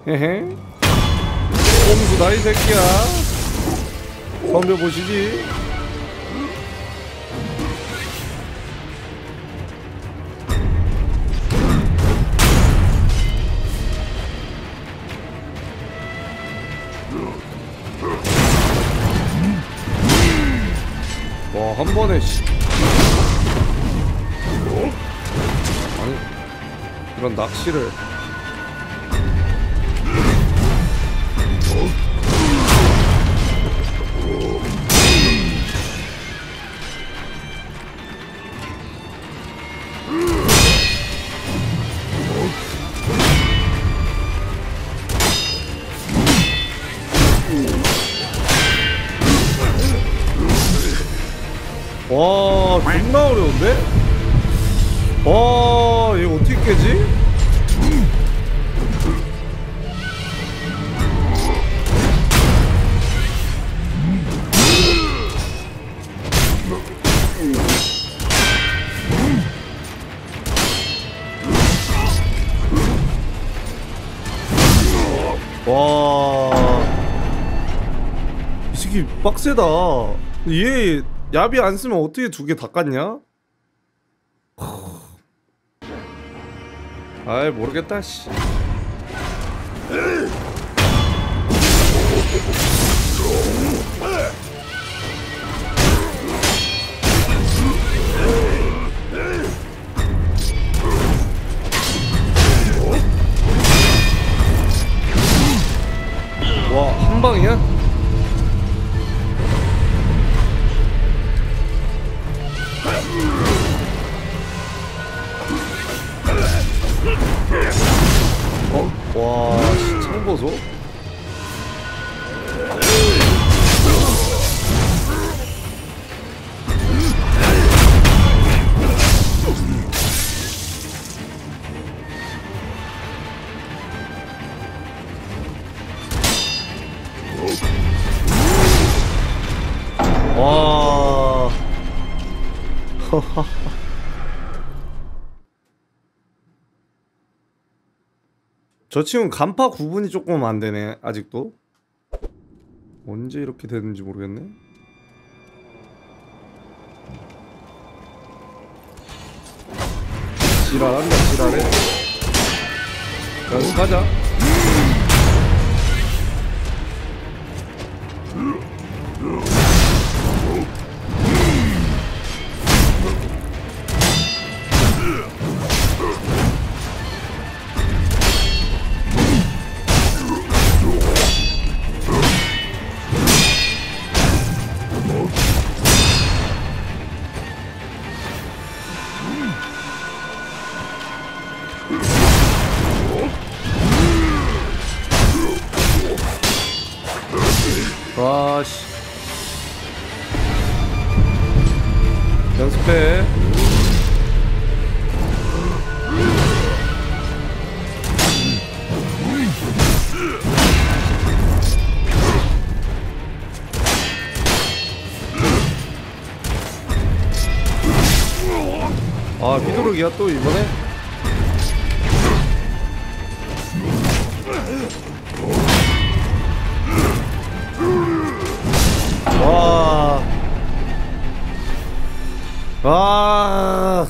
헤헤. 꼼수다 이 새끼야. 덤벼보시지. 와, 한 번에 씨. 아니, 이런 낚시를. 와, 존나 어려운데? 와, 이거 어떻게 깨지? 와, 이 새끼 빡세다. 얘 야비 안 쓰면 어떻게 두 개 다 깠냐? 아이, 모르겠다 씨. 와, 한 방이야? 와, 창 보소. 와. 저 친구는 간파 구분이 조금 안 되네, 아직도. 언제 이렇게 되는지 모르겠네. 지랄한다, 지랄해. 연습하자. 와씨, 연습해. 아, 휘두르기야 또 이번에. 와. 아.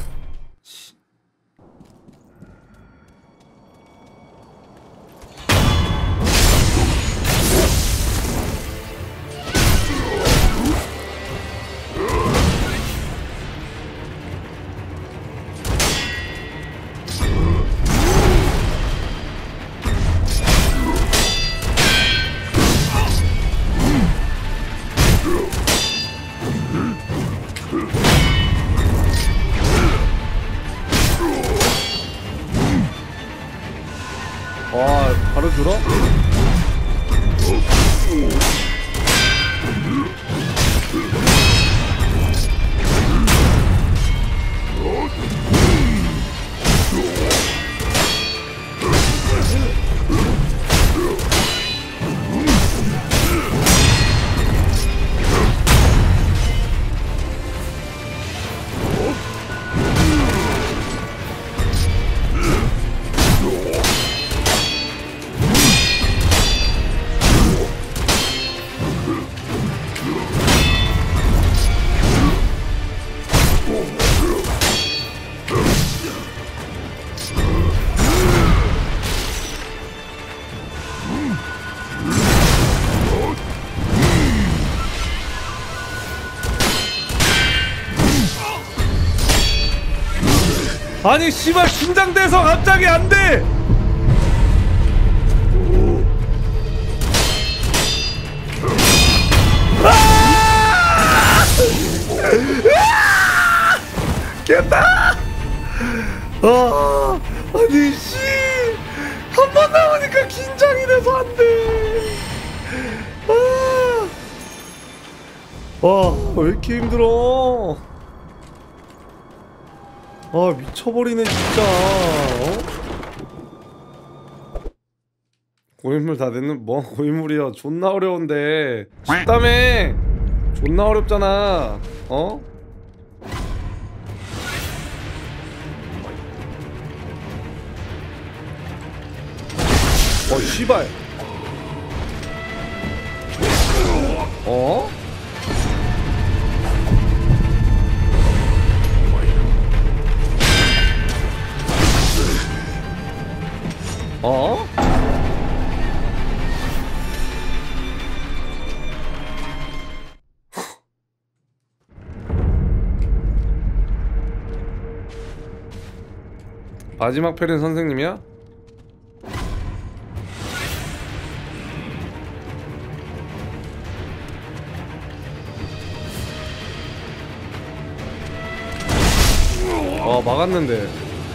와, 바로 줄어? 아니 씨발 긴장돼서 갑자기 안돼. 깼다. 아니 씨 한 번 나오니까 긴장이 돼서 안돼. 왜 이렇게 힘들어. 미쳐버리네 진짜. 고인물 다 됐는 뭐 고인물이야. 존나 어려운데 쉽다며. 존나 어렵잖아. 씨발. 어? 마지막 패는 선생님이야? 막았는데.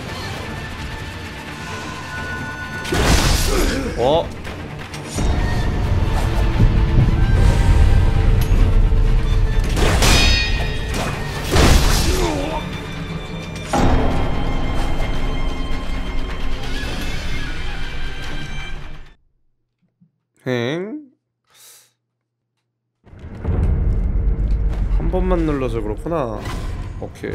한 번만 눌러서 그렇구나. 오케이.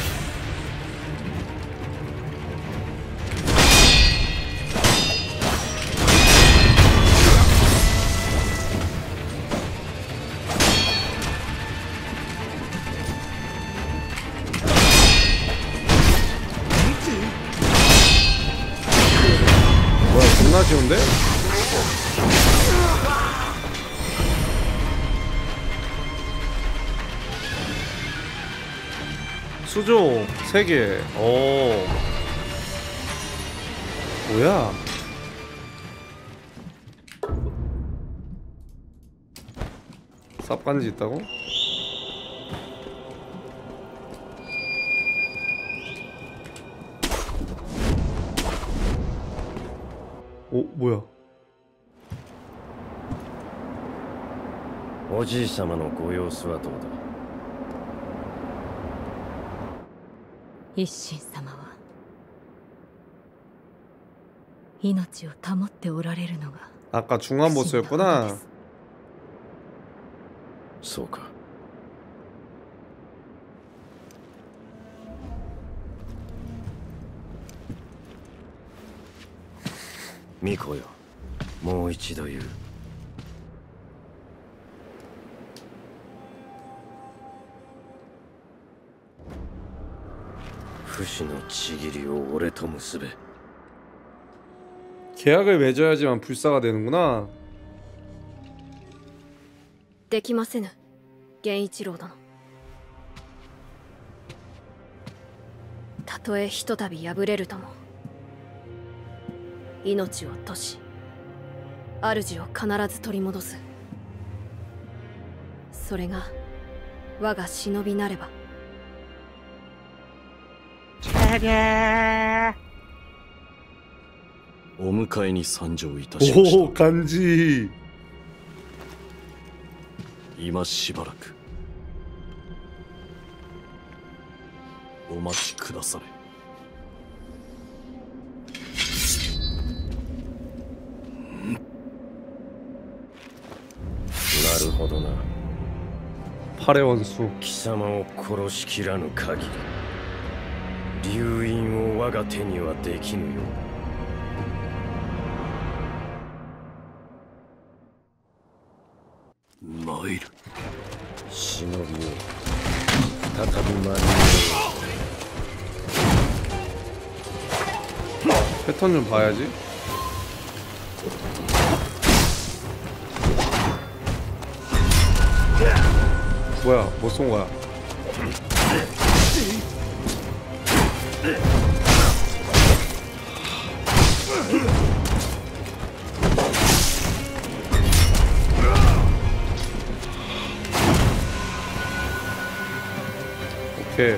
뭐야, 존나 쉬운데? 수조 3개. 뭐야? 쌉간지 있다고? 뭐야? おじい様のご様子はどうだ。 一心様は命を保っておられるのが 아까 중간 보스였구나. そうか。巫女よ、もう一度言う。不死のちぎりを俺と結べ。 계약을 맺어야지만 불사가 되는구나. できませぬ、源一郎殿。たとえひとたび敗れるとも、命を賭し、主を必ず取り戻す。それが我が忍びなれば。 お迎えに参上いたしました。 오, 간지. 今しばらくお待ちくだされ。なるほどな。 팔의 원수. 貴様を殺しきらぬ限り流印を我が手にはできぬようだ。 参る。忍びを再び参る。 패턴 좀 봐야지. 뭐야, 못 쏜 거야. 오케이.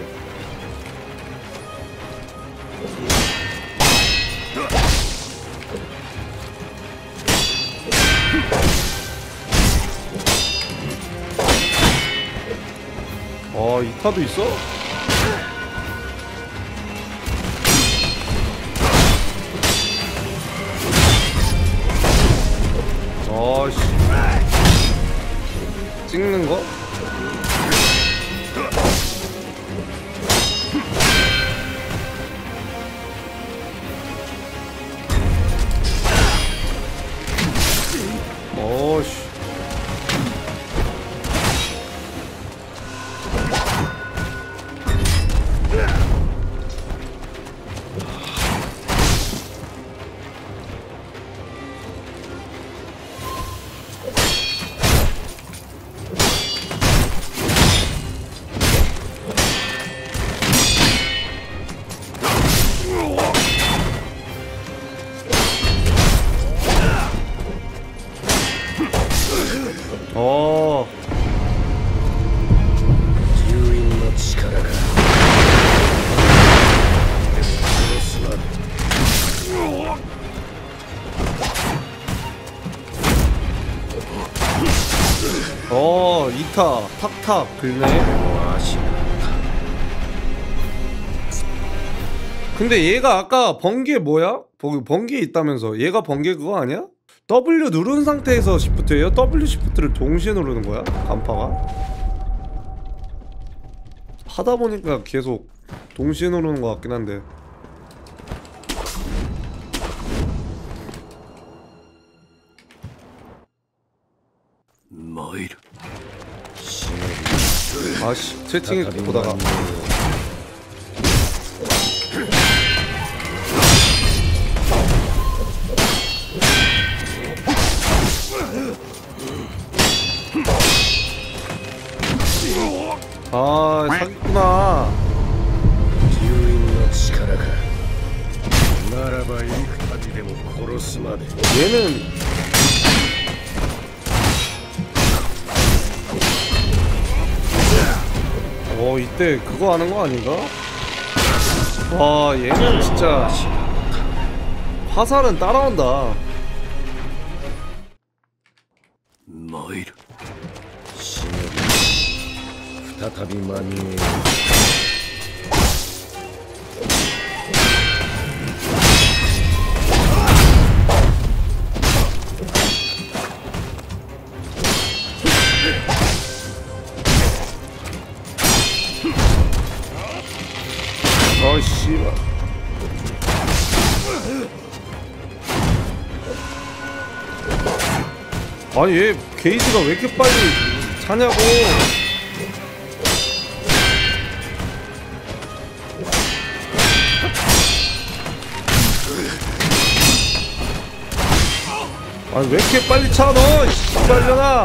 이타도 있어? 아씨. 찍는 거? 어씨. 어. 龍院の力が殺すまで 이타 탁탁 긁네. 근데 얘가 아까 번개 뭐야? 번개 있다면서. 얘가 번개 그거 아니야? W 누른 상태에서 시프트예요? W 시프트를 동시에 누르는 거야? 간파가? 하다 보니까 계속 동시에 누르는 것 같긴 한데. 아씨, 채팅에 보다가 아, 사기구나. 龍院の力がならば幾度でも殺すまで 얘는 이때 그거 하는 거 아닌가? 와, 얘는 진짜 화살은 따라온다. 参る忍び再び間に合う 씨발. 아니 얘 게이지가 왜 이렇게 빨리 차냐고. 아니 왜 이렇게 빨리 차 너 씨발년아.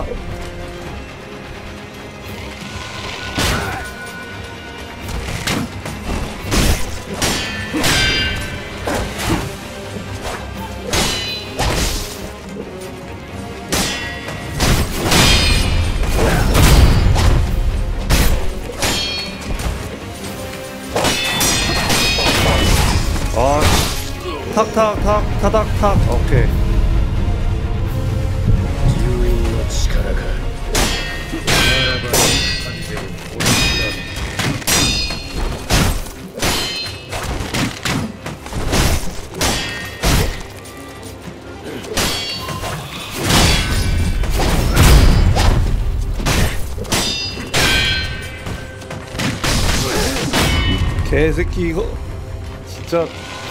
탁탁탁 타닥탁. 오케이. 龍院の力がならば幾度でも殺すまで 개새끼 이거 진짜.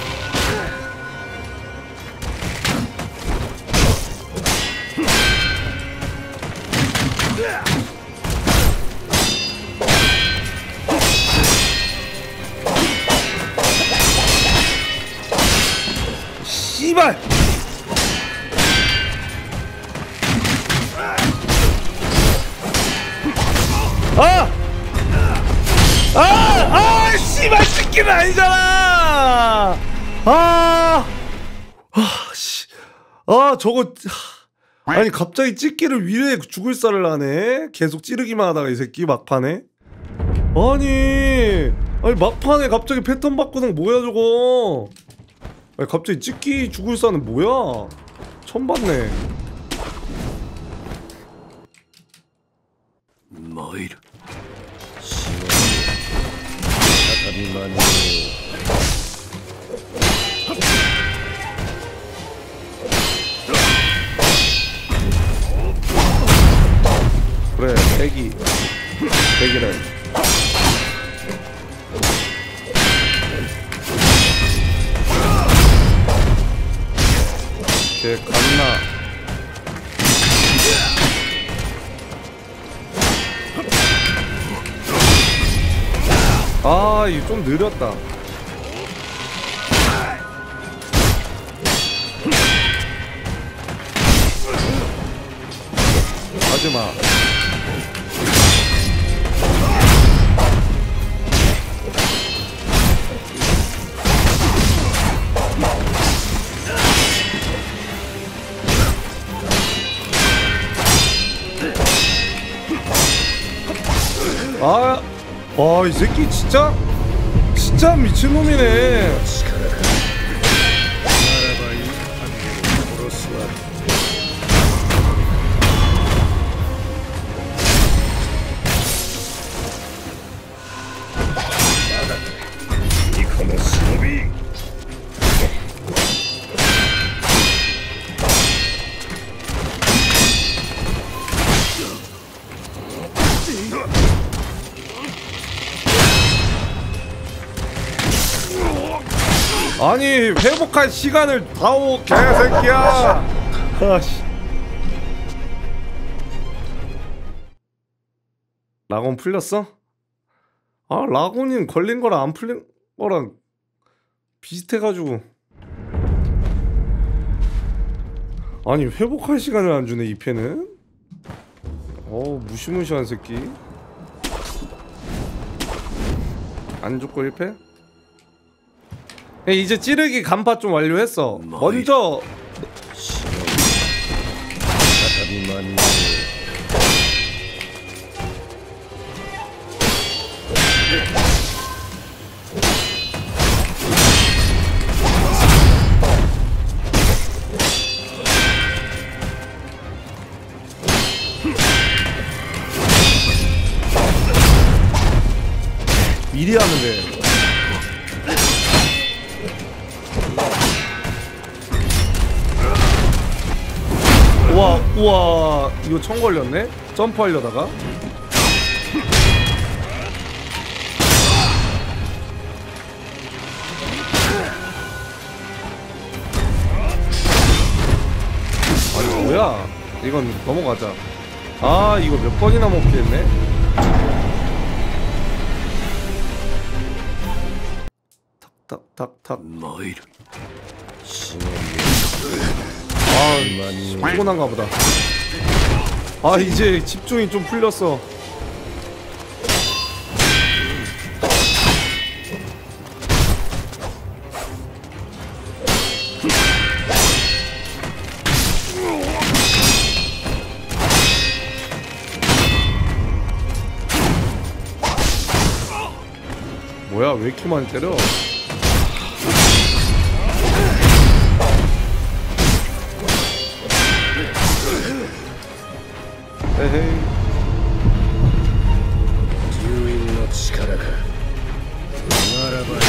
씨발. 씨발 새끼는 아니잖아. 아 저거 아니 갑자기 찍기를 위에 죽을살을 하네. 계속 찌르기만 하다가 이 새끼 막판에. 아니 막판에 갑자기 패턴 바꾸는 거 뭐야 저거. 아니 갑자기 찍기 죽을살은 뭐야. 처음 봤네. 参る死の再び間に合おう 그래 대기래. 걔 갔나. 아 이거 좀 느렸다. 하지마. 와, 이 새끼 진짜 미친놈이네. '아니 회복할 시간을 다오 개새끼야. 아씨. 라곤 풀렸어? 아 라곤이 걸린 거랑 안 풀린 거랑 비슷해가지고. 아니 회복할 시간을 안 주네 이 패는. 무시무시한 새끼. 안 죽고 1패? 이제 찌르기 간파 좀 완료했어. 먼저 미리 하면 돼. 우와 이거 청 걸렸네? 점프하려다가. 아니 뭐야 이건 넘어가자. 아 이거 몇 번이나 먹게 했네. 탁탁탁탁. 피곤한가 보다. 아 이제 집중이 좀 풀렸어. 뭐야 왜 이렇게 많이 때려? 에헤이. 龍印の力か。ならば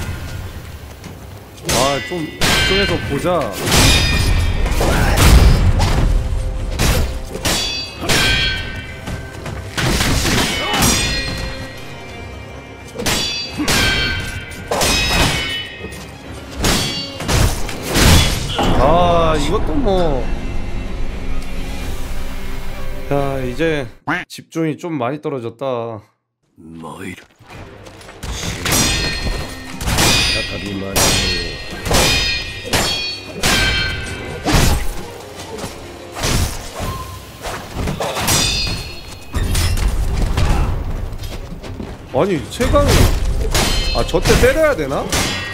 좀 집중해서 보자. 아 이것도 뭐. 야 이제 집중이 좀 많이 떨어졌다. 参る再び参ろう 아니 최강이 아 저 때 때려야 되나?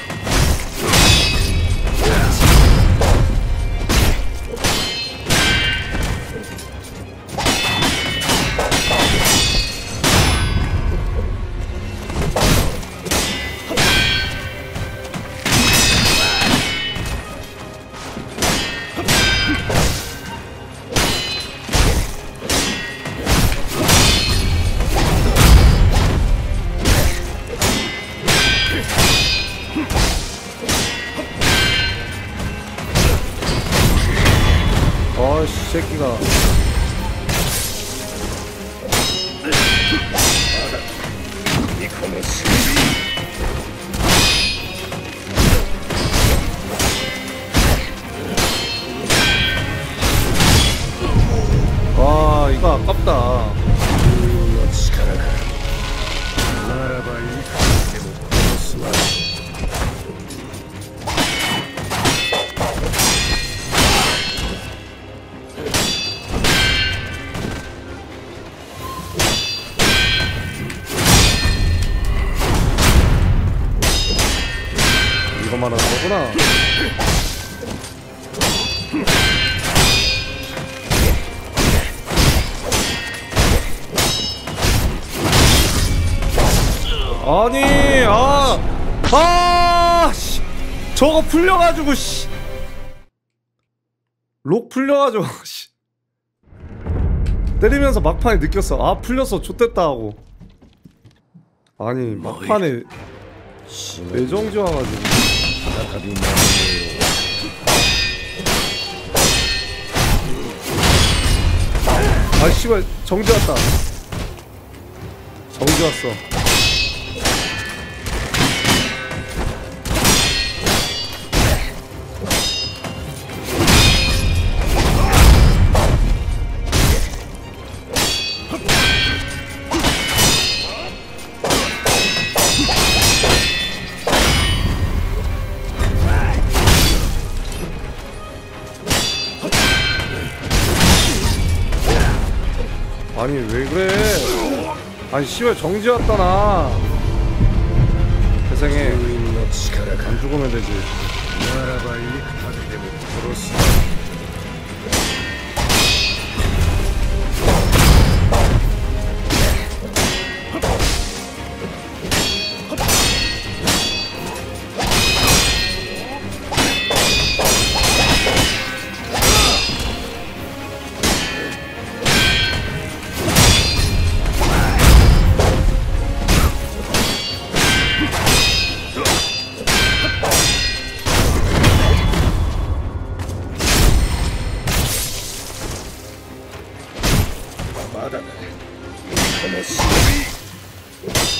아씨 새끼가 와 이거 아깝다. の力かならばいくらでも殺すわ 이거 말하는 거구나. 아니 씨 저거 풀려가지고 씨 록 풀려가지고 씨 때리면서 막판에 느꼈어. 아 풀렸어 좆됐다 하고. 아니 막판에 내정지 와가지고 再び参ろう 아 씨발 정지 왔다. 정지 왔어. 아니 왜 그래? 아니 씨발 정지 왔다 나. 세상에 封印の力か 안 죽으면 되지. ならば幾度でも殺すわ まだだこの忍び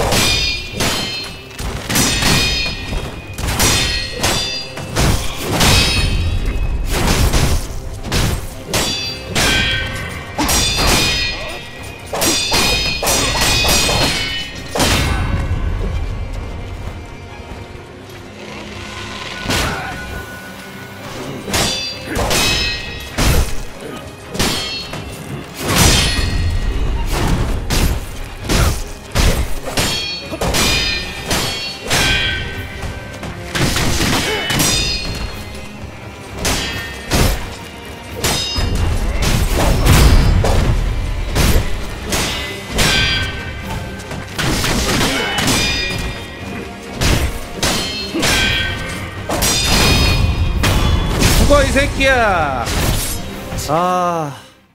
죽어 이 새끼야. 아.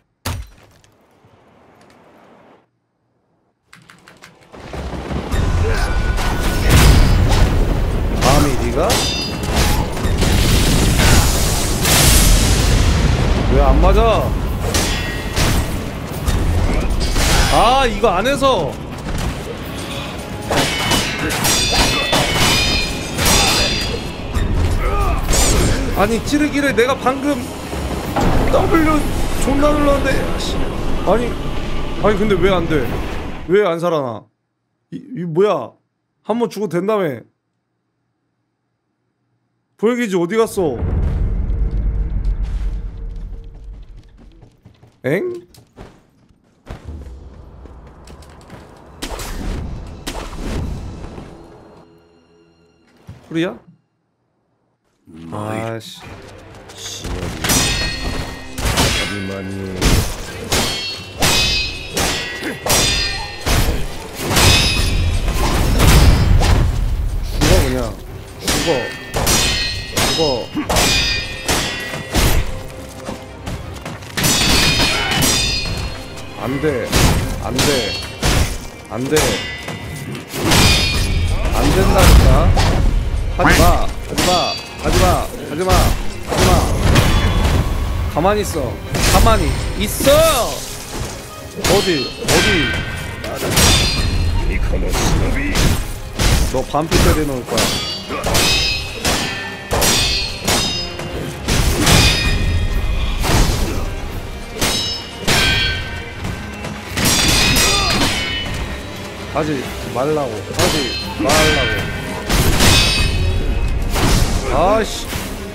감히 니가? 왜 안 맞아? 아 이거 안에서 아니 찌르기를 내가 방금 W 존나 눌렀는데. 아니 근데 왜 안 돼? 왜 안 살아나? 이 뭐야? 한번 죽어도 된다며. 보여기지 어디 갔어? 엥? 소리야? 아씨. 忍び再び間に合う 죽어 그냥. 죽어. 안돼. 안 된다니까. 하지마. 가만히 있어. 어디? いかの忍び 너 반피 때려놓을 거야. 하지 말라고. 아씨.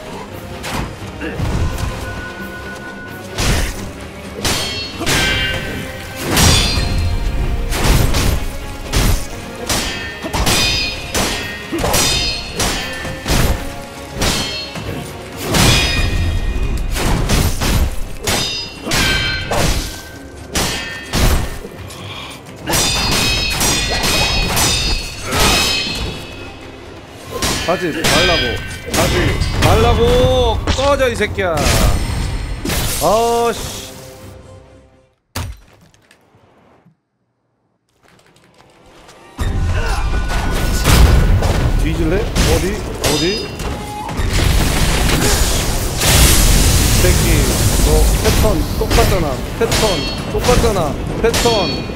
하지 말라고. 꺼져 이 새끼야. 아씨. 뒤질래? 어디? 새끼 너 패턴 똑같잖아. 패턴.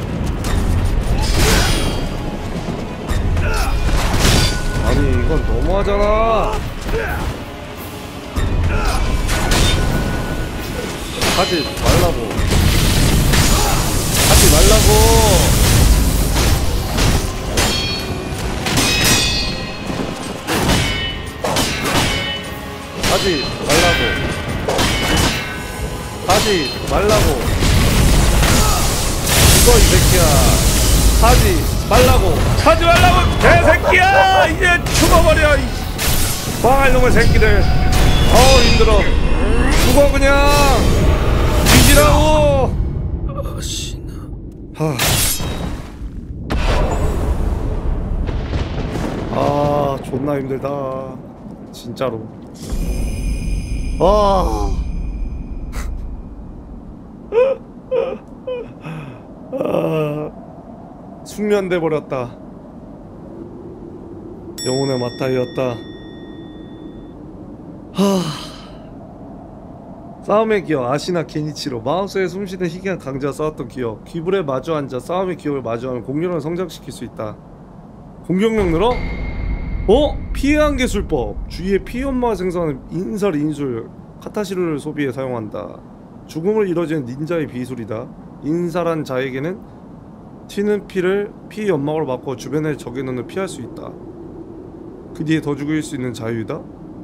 아니 이건 너무하잖아. 하지 말라고. 죽어 이 새끼야. 하지 말라고 개새끼야. 이제 죽어버려 이 망할 놈의 새끼들. 힘들어. 죽어 그냥. 뒤지라고. 足な 존나 힘들다 진짜로. 숙련돼 버렸다. 영혼의 마타이였다. 싸움의 기억. 아시나 게니치로. 마우스에 숨쉬는 희귀한 강자와 싸웠던 기억. 귀불에 마주 앉아 싸움의 기억을 마주하면 공격력을 성장시킬 수 있다. 공격력 늘어? 피해한 개술법. 주위에 피해 연마가 생성하는 인설 인술 카타시루를 소비해 사용한다. 죽음을 이뤄지는 닌자의 비술이다. 인살한 자에게는 튀는 피를 피 연막으로 바꿔 주변의 적의 눈을 피할 수 있다. 그 뒤에 더 죽일 수 있는 자유이다.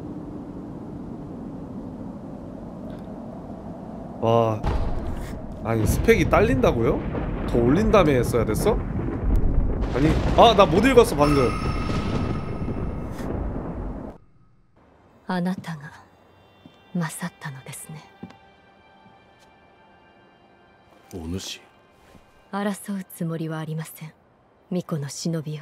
와, 아니 스펙이 딸린다고요? 더 올린 다음에 했어야 됐어? 아니, 나 못 읽었어 방금. あなたが勝ったのですね。 お主争うつもりはありません。巫女の忍びよ。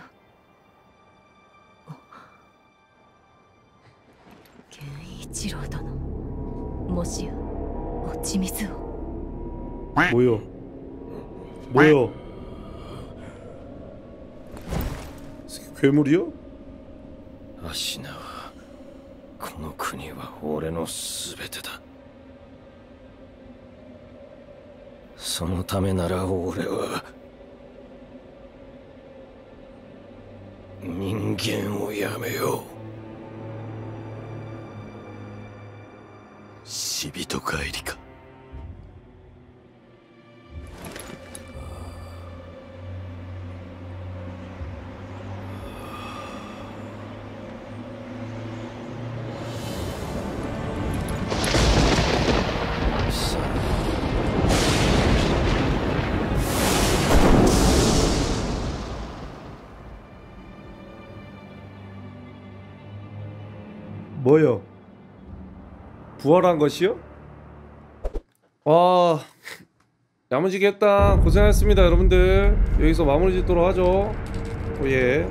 源一郎殿、もしや落ち水を。 뭐요? 괴물이요? 足なはこの国は俺のすべてだ。そのためなら俺は人間をやめよう。 死人帰りか。 뭐요? 부활한 것이요? 아, 야무지게 했다. 고생하셨습니다, 여러분들. 여기서 마무리 짓도록 하죠. 오예.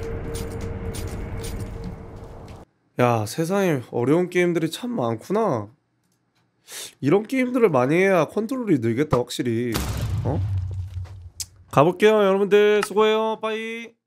야, 세상에 어려운 게임들이 참 많구나. 이런 게임들을 많이 해야 컨트롤이 늘겠다, 확실히. 어? 가볼게요, 여러분들. 수고해요. 빠이.